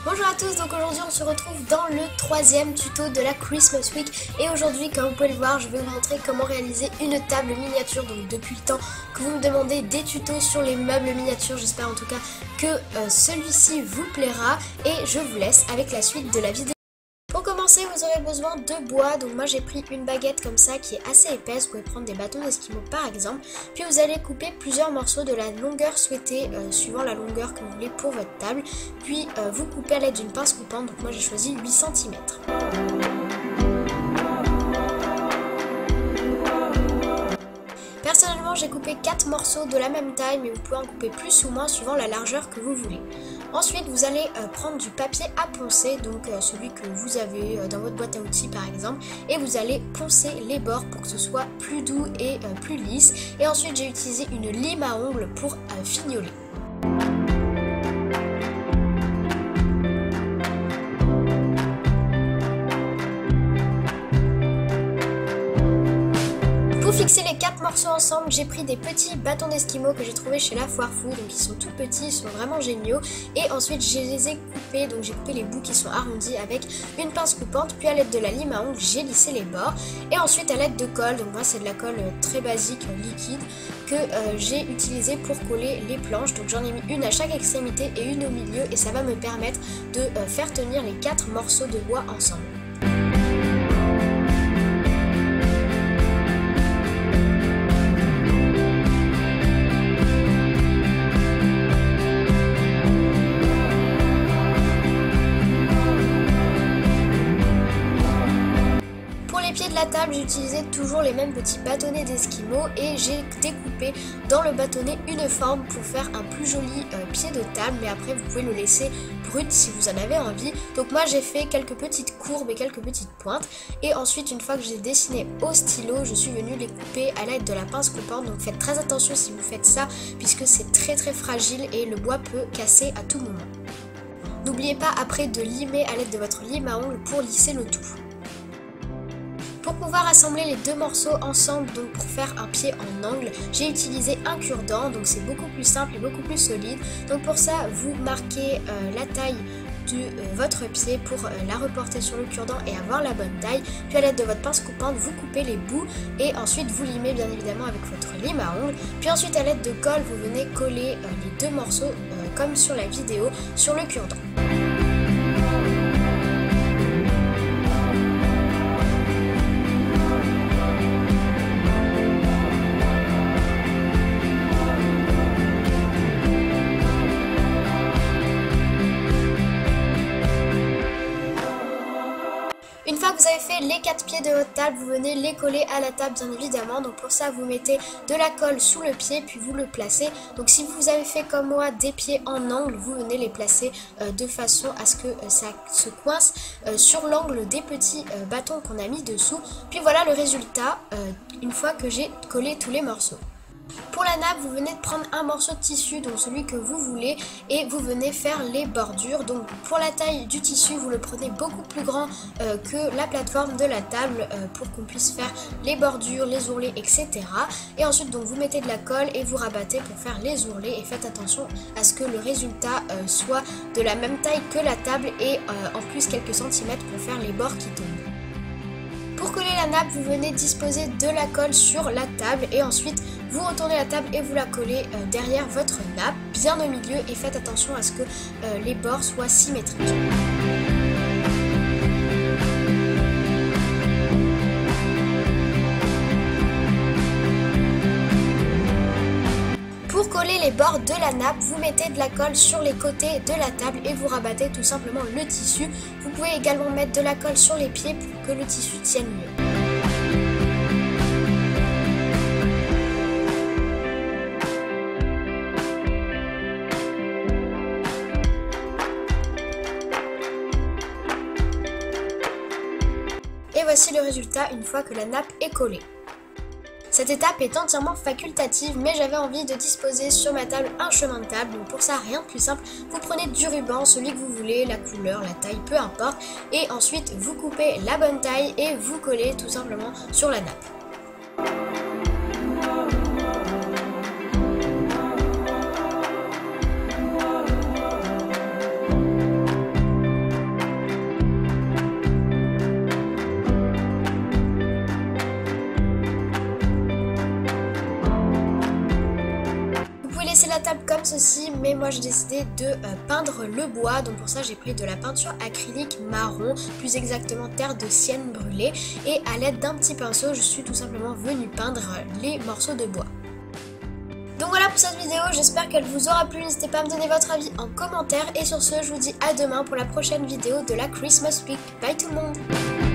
Bonjour à tous, donc aujourd'hui on se retrouve dans le troisième tuto de la Christmas Week et aujourd'hui comme vous pouvez le voir je vais vous montrer comment réaliser une table miniature. Donc depuis le temps que vous me demandez des tutos sur les meubles miniatures, j'espère en tout cas que celui-ci vous plaira et je vous laisse avec la suite de la vidéo. Pour commencer, vous aurez besoin de bois, donc moi j'ai pris une baguette comme ça qui est assez épaisse, vous pouvez prendre des bâtons d'esquimaux par exemple, puis vous allez couper plusieurs morceaux de la longueur souhaitée, suivant la longueur que vous voulez pour votre table, puis vous coupez à l'aide d'une pince coupante, donc moi j'ai choisi 8 cm. Personnellement j'ai coupé 4 morceaux de la même taille, mais vous pouvez en couper plus ou moins suivant la largeur que vous voulez. Ensuite vous allez prendre du papier à poncer, donc celui que vous avez dans votre boîte à outils par exemple, et vous allez poncer les bords pour que ce soit plus doux et plus lisse. Et ensuite j'ai utilisé une lime à ongles pour fignoler. Pour fixer les 4 morceaux ensemble, j'ai pris des petits bâtons d'esquimaux que j'ai trouvé chez la Foire Fou, donc ils sont tout petits, ils sont vraiment géniaux. Et ensuite je les ai coupés, donc j'ai coupé les bouts qui sont arrondis avec une pince coupante, puis à l'aide de la lime à ongles j'ai lissé les bords. Et ensuite à l'aide de colle, donc moi c'est de la colle très basique, liquide, que j'ai utilisé pour coller les planches. Donc j'en ai mis une à chaque extrémité et une au milieu, et ça va me permettre de faire tenir les 4 morceaux de bois ensemble. De la table, j'ai utilisé toujours les mêmes petits bâtonnets d'esquimaux et j'ai découpé dans le bâtonnet une forme pour faire un plus joli pied de table, mais après vous pouvez le laisser brut si vous en avez envie. Donc moi j'ai fait quelques petites courbes et quelques petites pointes, et ensuite une fois que j'ai dessiné au stylo, je suis venue les couper à l'aide de la pince coupante. Donc faites très attention si vous faites ça, puisque c'est très fragile et le bois peut casser à tout moment. N'oubliez pas après de limer à l'aide de votre lime à ongles pour lisser le tout. Pour pouvoir assembler les deux morceaux ensemble, donc pour faire un pied en angle, j'ai utilisé un cure-dent, donc c'est beaucoup plus simple et beaucoup plus solide. Donc pour ça, vous marquez la taille de votre pied pour la reporter sur le cure-dent et avoir la bonne taille. Puis à l'aide de votre pince coupante, vous coupez les bouts et ensuite vous limez bien évidemment avec votre lime à ongles. Puis ensuite à l'aide de colle, vous venez coller les deux morceaux comme sur la vidéo sur le cure-dent. Une fois que vous avez fait les 4 pieds de votre table, vous venez les coller à la table bien évidemment. Donc pour ça vous mettez de la colle sous le pied puis vous le placez. Donc si vous avez fait comme moi des pieds en angle, vous venez les placer de façon à ce que ça se coince sur l'angle des petits bâtons qu'on a mis dessous. Puis voilà le résultat une fois que j'ai collé tous les morceaux. Pour la nappe, vous venez de prendre un morceau de tissu, donc celui que vous voulez, et vous venez faire les bordures. Donc pour la taille du tissu, vous le prenez beaucoup plus grand que la plateforme de la table pour qu'on puisse faire les bordures, les ourlets, etc. Et ensuite donc vous mettez de la colle et vous rabattez pour faire les ourlets, et faites attention à ce que le résultat soit de la même taille que la table et en plus quelques centimètres pour faire les bords qui tombent. Pour coller la nappe, vous venez disposer de la colle sur la table et ensuite vous retournez la table et vous la collez derrière votre nappe, bien au milieu, et faites attention à ce que les bords soient symétriques. Pour coller les bords de la nappe, vous mettez de la colle sur les côtés de la table et vous rabattez tout simplement le tissu. Vous pouvez également mettre de la colle sur les pieds pour que le tissu tienne mieux. Et voici le résultat une fois que la nappe est collée. Cette étape est entièrement facultative, mais j'avais envie de disposer sur ma table un chemin de table. Donc pour ça, rien de plus simple, vous prenez du ruban, celui que vous voulez, la couleur, la taille, peu importe. Et ensuite, vous coupez la bonne taille et vous collez tout simplement sur la nappe. table comme ceci, mais moi j'ai décidé de peindre le bois. Donc pour ça j'ai pris de la peinture acrylique marron, plus exactement terre de sienne brûlée. Et à l'aide d'un petit pinceau, je suis tout simplement venue peindre les morceaux de bois. Donc voilà pour cette vidéo, j'espère qu'elle vous aura plu, n'hésitez pas à me donner votre avis en commentaire. Et sur ce, je vous dis à demain pour la prochaine vidéo de la Christmas Week. Bye tout le monde!